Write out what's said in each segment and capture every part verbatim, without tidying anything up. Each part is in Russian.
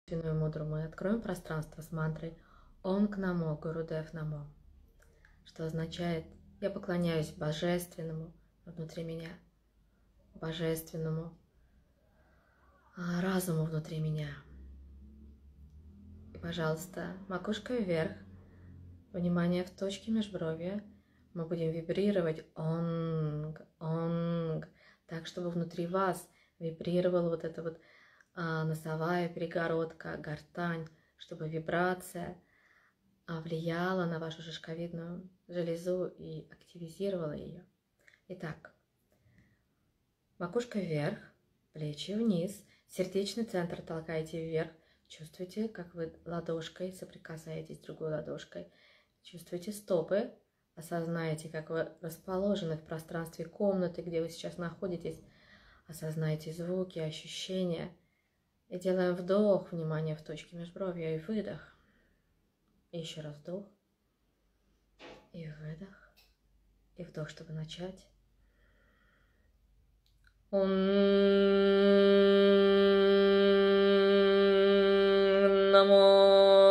мудру мы откроем пространство с мантрой Онг Намо Гурудев Намо, что означает «Я поклоняюсь Божественному внутри меня, Божественному разуму внутри меня». И, пожалуйста, макушкой вверх, внимание в точке межбровья, мы будем вибрировать Онг, Онг, так, чтобы внутри вас вибрировала вот эта вот а, носовая перегородка, гортань, чтобы вибрация а, влияла на вашу шишковидную железу и активизировала ее. Итак, макушка вверх, плечи вниз, сердечный центр толкайте вверх. Чувствуйте, как вы ладошкой соприкасаетесь с другой ладошкой. Чувствуйте стопы, осознайте, как вы расположены в пространстве комнаты, где вы сейчас находитесь. Осознайте звуки, ощущения. И делаем вдох, внимание в точке межбровья, и выдох. И еще раз вдох. И выдох. И вдох, чтобы начать. Ом Намо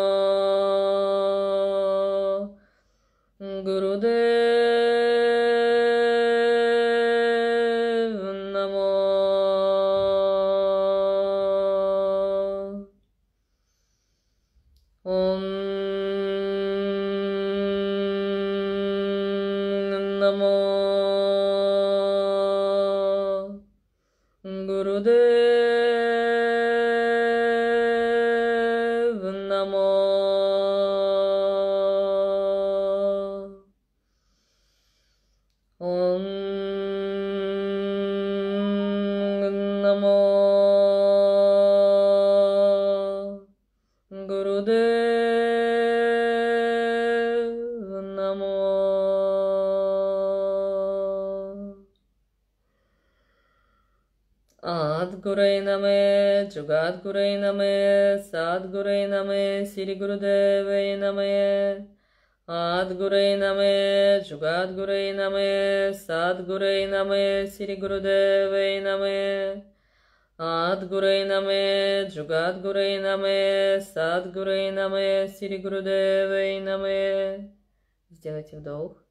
Гурудев Намо. Ом Намо Гурудев Намо. Ом Намо Гурудев Намо. Адгурей наме, Джугадгурей наме, Садгурей наме, Сири Гурудевей наме. Адгурей наме, Джугадгурей наме, Садгурей наме, Сири Гурудевей наме. Адгурей наме, Джугадгурей наме, Садгурей наме, Сири Гурудевей наме. Сделайте вдох.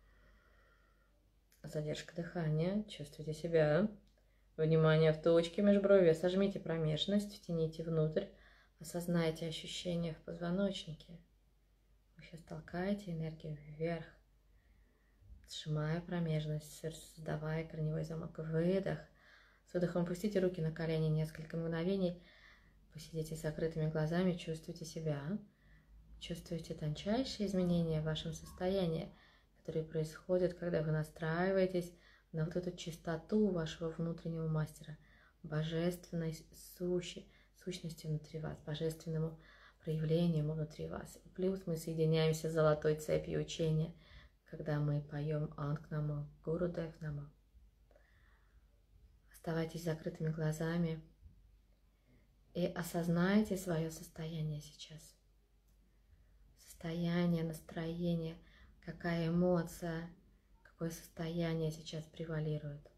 Задержка дыхания. Чувствуйте себя. Внимание в точке межбровья. Сожмите промежность, втяните внутрь. Осознайте ощущения в позвоночнике. Вы сейчас толкаете энергию вверх, сжимая промежность, создавая корневой замок. Выдох. С выдохом опустите руки на колени несколько мгновений. Посидите с закрытыми глазами, чувствуйте себя. Чувствуйте тончайшие изменения в вашем состоянии, которые происходят, когда вы настраиваетесь на вот эту чистоту вашего внутреннего мастера, божественной сущи, сущности внутри вас, божественному проявлением внутри вас. Плюс мы соединяемся с золотой цепью учения, когда мы поем Онг Намо Гурудев Намо. Оставайтесь с закрытыми глазами и осознайте свое состояние сейчас. Состояние, настроение, какая эмоция, какое состояние сейчас превалирует.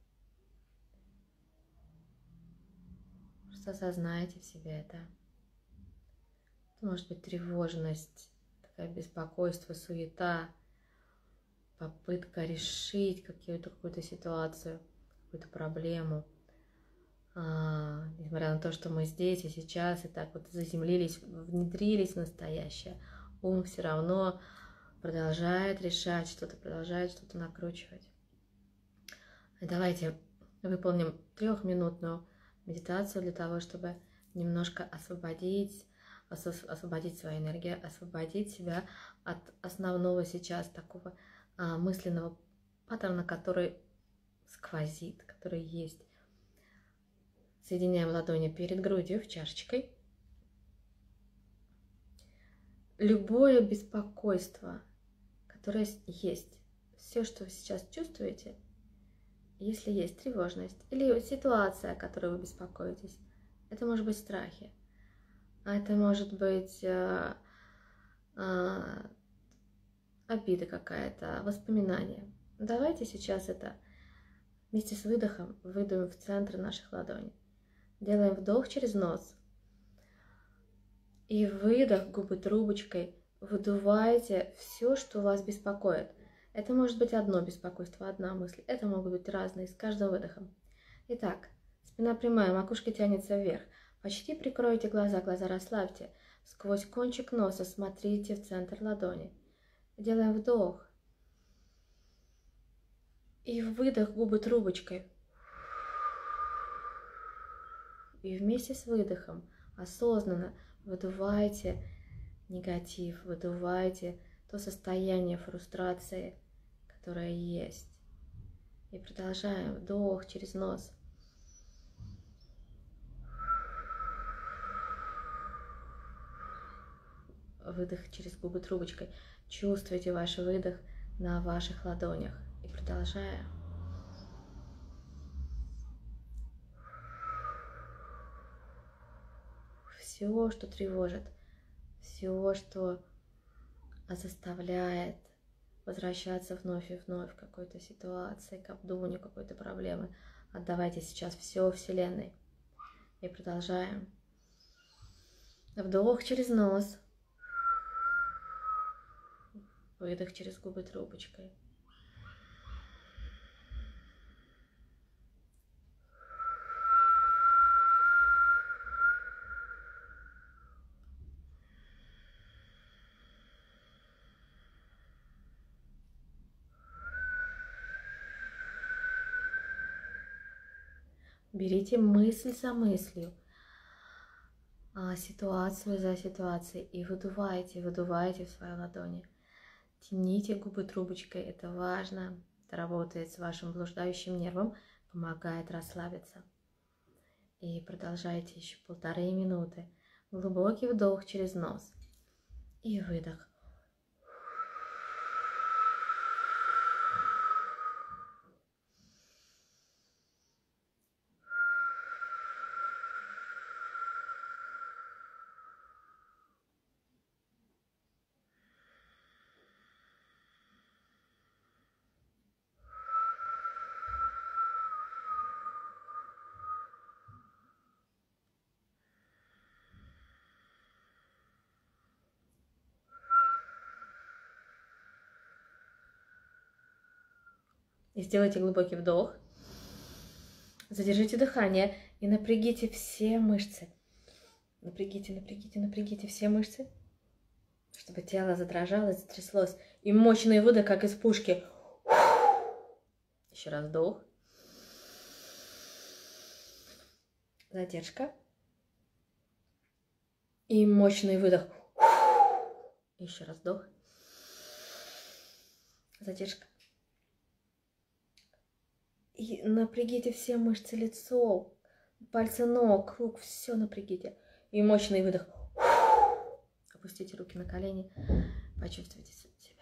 Просто осознайте в себе это. Может быть, тревожность, такое беспокойство, суета, попытка решить какую-то какую-то ситуацию, какую-то проблему. А, несмотря на то, что мы здесь и сейчас, и так вот заземлились, внедрились в настоящее, ум все равно продолжает решать что-то, продолжает что-то накручивать. И давайте выполним трехминутную медитацию для того, чтобы немножко освободить, освободить свою энергию, освободить себя от основного сейчас такого а, мысленного паттерна, который сквозит, который есть. Соединяем ладони перед грудью в чашечкой. Любое беспокойство, которое есть, все, что вы сейчас чувствуете, если есть тревожность или ситуация, о которой вы беспокоитесь, это может быть страхи, а это может быть а, а, обида какая-то, воспоминания. Давайте сейчас это вместе с выдохом выдуем в центр наших ладоней. Делаем вдох через нос. И выдох, губы трубочкой. Выдуваете все, что вас беспокоит. Это может быть одно беспокойство, одна мысль. Это могут быть разные, с каждым выдохом. Итак, спина прямая, макушка тянется вверх. Почти прикройте глаза, глаза расслабьте. Сквозь кончик носа смотрите в центр ладони. Делаем вдох. И выдох, губы трубочкой. И вместе с выдохом осознанно выдувайте негатив, выдувайте то состояние фрустрации, которое есть. И продолжаем. Вдох через нос. Выдох через губы трубочкой. Чувствуйте ваш выдох на ваших ладонях. И продолжаем. Все, что тревожит, все, что заставляет возвращаться вновь и вновь к какой-то ситуации, к обдуманию какой-то проблемы. Отдавайте сейчас все Вселенной. И продолжаем. Вдох через нос. Выдох через губы трубочкой. Берите мысль за мыслью, ситуацию за ситуацией и выдувайте, выдувайте в своей ладони. Тяните губы трубочкой, это важно. Это работает с вашим блуждающим нервом, помогает расслабиться. И продолжайте еще полторы минуты. Глубокий вдох через нос и выдох. И сделайте глубокий вдох. Задержите дыхание и напрягите все мышцы. Напрягите, напрягите, напрягите все мышцы, чтобы тело задрожало, затряслось. И мощный выдох, как из пушки. Еще раз вдох. Задержка. И мощный выдох. Еще раз вдох. Задержка. И напрягите все мышцы лица, пальцы ног, рук, все напрягите. И мощный выдох. Опустите руки на колени, почувствуйте себя.